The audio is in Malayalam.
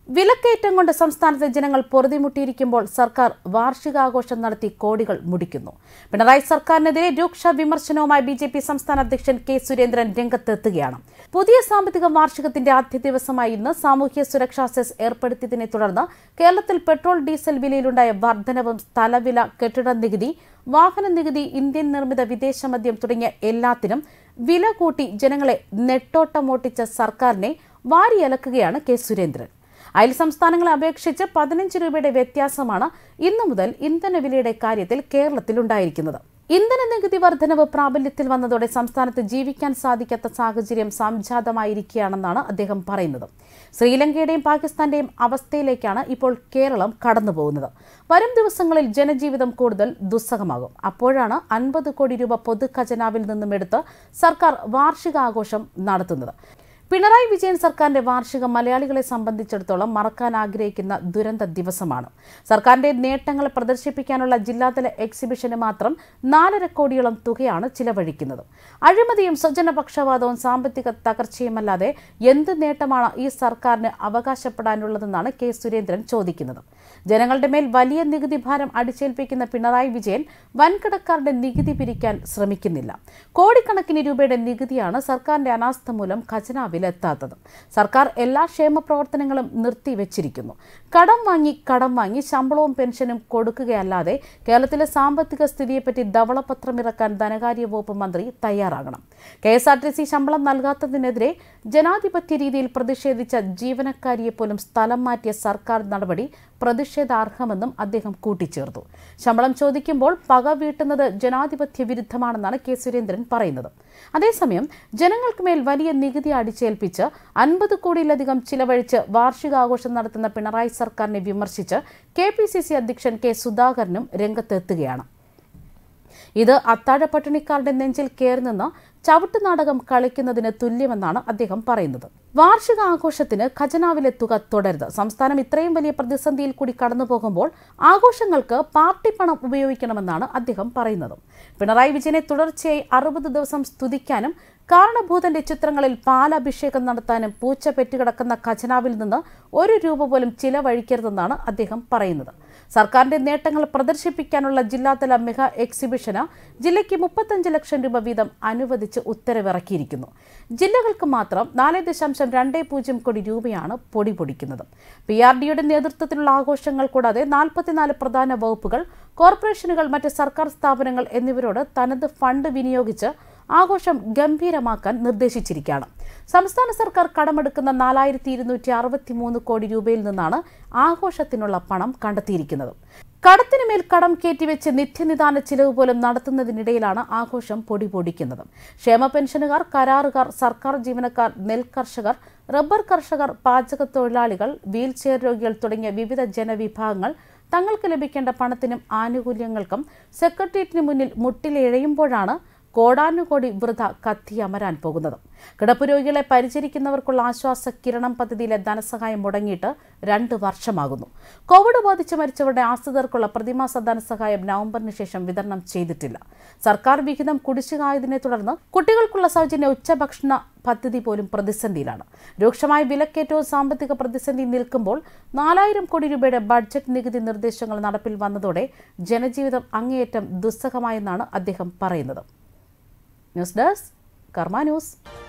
വിലക്കയറ്റം കൊണ്ട് സംസ്ഥാനത്തെ ജനങ്ങൾ പൊറുതിമുട്ടിയിരിക്കുമ്പോൾ സർക്കാർ വാർഷികാഘോഷം നടത്തി കോടികൾ മുടിക്കുന്നു. പിണറായി സർക്കാരിനെതിരെ രൂക്ഷ വിമർശനവുമായി ബിജെപി സംസ്ഥാന അധ്യക്ഷൻ കെ സുരേന്ദ്രൻ രംഗത്തെത്തുകയാണ്. പുതിയ സാമ്പത്തിക വാർഷികത്തിന്റെ ആദ്യ ദിവസമായി ഇന്ന് സാമൂഹ്യ സുരക്ഷാ സെസ് ഏർപ്പെടുത്തിയതിനെ തുടർന്ന് കേരളത്തിൽ പെട്രോൾ ഡീസൽ വിലയിലുണ്ടായ വർധനവും സ്ഥലവില, കെട്ടിട നികുതി, വാഹന നികുതി, ഇന്ത്യൻ നിർമ്മിത വിദേശ മദ്യം തുടങ്ങിയ എല്ലാത്തിനും വില കൂട്ടി ജനങ്ങളെ നെട്ടോട്ടമോട്ടിച്ച സർക്കാരിനെ വാരിയലക്കുകയാണ് കെ സുരേന്ദ്രൻ. അയൽ സംസ്ഥാനങ്ങളെ അപേക്ഷിച്ച് 15 രൂപയുടെ വ്യത്യാസമാണ് ഇന്നു മുതൽ ഇന്ധനവിലയുടെ കാര്യത്തിൽ കേരളത്തിലുണ്ടായിരിക്കുന്നത്. ഇന്ധന നികുതി വർധനവ് പ്രാബല്യത്തിൽ വന്നതോടെ സംസ്ഥാനത്ത് ജീവിക്കാൻ സാധിക്കാത്ത സാഹചര്യം സംജാതമായിരിക്കുകയാണെന്നാണ് അദ്ദേഹം പറയുന്നത്. ശ്രീലങ്കയുടെയും പാകിസ്ഥാന്റെയും അവസ്ഥയിലേക്കാണ് ഇപ്പോൾ കേരളം കടന്നുപോകുന്നത്. വരും ദിവസങ്ങളിൽ ജനജീവിതം കൂടുതൽ ദുസ്സഹമാകും. അപ്പോഴാണ് 50 കോടി രൂപ പൊതു ഖജനാവിൽ നിന്നും എടുത്ത് സർക്കാർ വാർഷികാഘോഷം നടത്തുന്നത്. പിണറായി വിജയൻ സർക്കാരിന്റെ വാർഷികം മലയാളികളെ സംബന്ധിച്ചിടത്തോളം മറക്കാൻ ആഗ്രഹിക്കുന്ന ദുരന്ത ദിവസമാണ്. സർക്കാരിന്റെ നേട്ടങ്ങൾ പ്രദർശിപ്പിക്കാനുള്ള ജില്ലാതല എക്സിബിഷന് മാത്രം 4.5 കോടിയോളം തുകയാണ് ചിലവഴിക്കുന്നത്. അഴിമതിയും സ്വജനപക്ഷപാതവും സാമ്പത്തിക തകർച്ചയുമല്ലാതെ എന്ത് നേട്ടമാണ് ഈ സർക്കാരിന് അവകാശപ്പെടാനുള്ളതെന്നാണ് കെ സുരേന്ദ്രൻ ചോദിക്കുന്നത്. ജനങ്ങളുടെ മേൽ വലിയ നികുതി ഭാരം അടിച്ചേൽപ്പിക്കുന്ന പിണറായി വിജയൻ വൻകിടക്കാരുടെ നികുതി പിരിക്കാൻ ശ്രമിക്കുന്നില്ല. കോടിക്കണക്കിന് രൂപയുടെ നികുതിയാണ് സർക്കാരിന്റെ അനാസ്ഥ മൂലം ഖജനാവിൽ എത്താത്തത്. സർക്കാർ എല്ലാ ക്ഷേമ പ്രവർത്തനങ്ങളും നിർത്തിവെച്ചിരിക്കുന്നു. കടം വാങ്ങി ശമ്പളവും പെൻഷനും കൊടുക്കുകയല്ലാതെ കേരളത്തിലെ സാമ്പത്തിക സ്ഥിതിയെപ്പറ്റി ധവളപത്രമിറക്കാൻ ധനകാര്യ വകുപ്പ് മന്ത്രി തയ്യാറാകണം. KSRTC ശമ്പളം നൽകാത്തതിനെതിരെ ജനാധിപത്യ രീതിയിൽ പ്രതിഷേധിച്ച ജീവനക്കാരിയെ പോലും സ്ഥലം മാറ്റിയ സർക്കാർ നടപടി പ്രതിഷേധാർഹമെന്നും അദ്ദേഹം കൂട്ടിച്ചേർത്തു. ശമ്പളം ചോദിക്കുമ്പോൾ പക വീട്ടുന്നത് ജനാധിപത്യ വിരുദ്ധമാണെന്നാണ് കെ സുരേന്ദ്രൻ പറയുന്നത്. അതേസമയം ജനങ്ങൾക്ക് മേൽ വലിയ നികുതി അടിച്ചേൽപ്പിച്ച് 50 കോടിയിലധികം ചിലവഴിച്ച് വാർഷികാഘോഷം നടത്തുന്ന പിണറായി സർക്കാരിനെ വിമർശിച്ച് KPCC അധ്യക്ഷൻ കെ സുധാകരനും രംഗത്തെത്തുകയാണ്. ഇത് അത്താഴപ്പട്ടിണിക്കാരുടെ നെഞ്ചിൽ കയറിനിന്ന് ചവിട്ടുനാടകം കളിക്കുന്നതിന് തുല്യമെന്നാണ് അദ്ദേഹം പറയുന്നത്. വാർഷികാഘോഷത്തിന് ഖജനാവിലെ തുക തുടരുത്. സംസ്ഥാനം ഇത്രയും വലിയ പ്രതിസന്ധിയിൽ കൂടി കടന്നുപോകുമ്പോൾ ആഘോഷങ്ങൾക്ക് പാർട്ടി പണം ഉപയോഗിക്കണമെന്നാണ് അദ്ദേഹം പറയുന്നത്. പിണറായി വിജയനെ തുടർച്ചയായി 60 ദിവസം സ്തുതിക്കാനും കാരണഭൂതന്റെ ചിത്രങ്ങളിൽ പാലഭിഷേകം നടത്താനും പൂച്ച പെറ്റുകിടക്കുന്ന ഖജനാവിൽ നിന്ന് 1 രൂപ പോലും ചിലവഴിക്കരുതെന്നാണ് അദ്ദേഹം പറയുന്നത്. സർക്കാരിന്റെ നേട്ടങ്ങൾ പ്രദർശിപ്പിക്കാനുള്ള ജില്ലാതല മെഗാ എക്സിബിഷന് ജില്ലയ്ക്ക് 35 ലക്ഷം രൂപ വീതം അനുവദിച്ച് ഉത്തരവിറക്കിയിരിക്കുന്നു. ജില്ലകൾക്ക് മാത്രം 4.20 കോടി രൂപയാണ് പൊടിപൊടിക്കുന്നത്. PRDയുടെ നേതൃത്വത്തിലുള്ള ആഘോഷങ്ങൾ കൂടാതെ 44 പ്രധാന വകുപ്പുകൾ, കോർപ്പറേഷനുകൾ, മറ്റ് സർക്കാർ സ്ഥാപനങ്ങൾ എന്നിവരോട് തനത് ഫണ്ട് വിനിയോഗിച്ച് ആഘോഷം ഗംഭീരമാക്കാൻ നിർദ്ദേശിച്ചിരിക്കുകയാണ്. സംസ്ഥാന സർക്കാർ കടമെടുക്കുന്ന 4263 കോടി രൂപയിൽ നിന്നാണ് ആഘോഷത്തിനുള്ള പണം കണ്ടെത്തിയിരിക്കുന്നത്. കടത്തിനുമേൽ കടം കയറ്റിവെച്ച് നിത്യനിദാന ചിലവ് പോലും നടത്തുന്നതിനിടയിലാണ് ആഘോഷം പൊടിപൊടിക്കുന്നത്. ക്ഷേമ പെൻഷനുകാർ, കരാറുകാർ, സർക്കാർ ജീവനക്കാർ, നെൽകർഷകർ, റബ്ബർ കർഷകർ, പാചകത്തൊഴിലാളികൾ, വീൽചെയർ രോഗികൾ തുടങ്ങിയ വിവിധ ജനവിഭാഗങ്ങൾ തങ്ങൾക്ക് ലഭിക്കേണ്ട പണത്തിനും ആനുകൂല്യങ്ങൾക്കും സെക്രട്ടേറിയറ്റിന് മുന്നിൽ മുട്ടിലിഴയുമ്പോഴാണ് കോടാനുകോടി വൃഥ കത്തിയമരാൻ പോകുന്നത്. കിടപ്പ് രോഗികളെ പരിചരിക്കുന്നവർക്കുള്ള ആശ്വാസ കിരണം പദ്ധതിയിലെ ധനസഹായം മുടങ്ങിയിട്ട് 2 വർഷമാകുന്നു. കോവിഡ് ബാധിച്ച് മരിച്ചവരുടെ ആശ്രിതർക്കുള്ള പ്രതിമാസ ധനസഹായം നവംബറിന് ശേഷം വിതരണം ചെയ്തിട്ടില്ല. സർക്കാർ വിഹിതം കുടിശ്ശികയായതിനെ തുടർന്ന് കുട്ടികൾക്കുള്ള സൗജന്യ ഉച്ചഭക്ഷണ പദ്ധതി പോലും പ്രതിസന്ധിയിലാണ്. രൂക്ഷമായ വിലക്കയറ്റവും സാമ്പത്തിക പ്രതിസന്ധി നിൽക്കുമ്പോൾ 4000 കോടി രൂപയുടെ ബഡ്ജറ്റ് നികുതി നിർദ്ദേശങ്ങൾ നടപ്പിൽ വന്നതോടെ ജനജീവിതം അങ്ങേയറ്റം ദുസ്സഹമായെന്നാണ് അദ്ദേഹം പറയുന്നത്. News desk Karma news.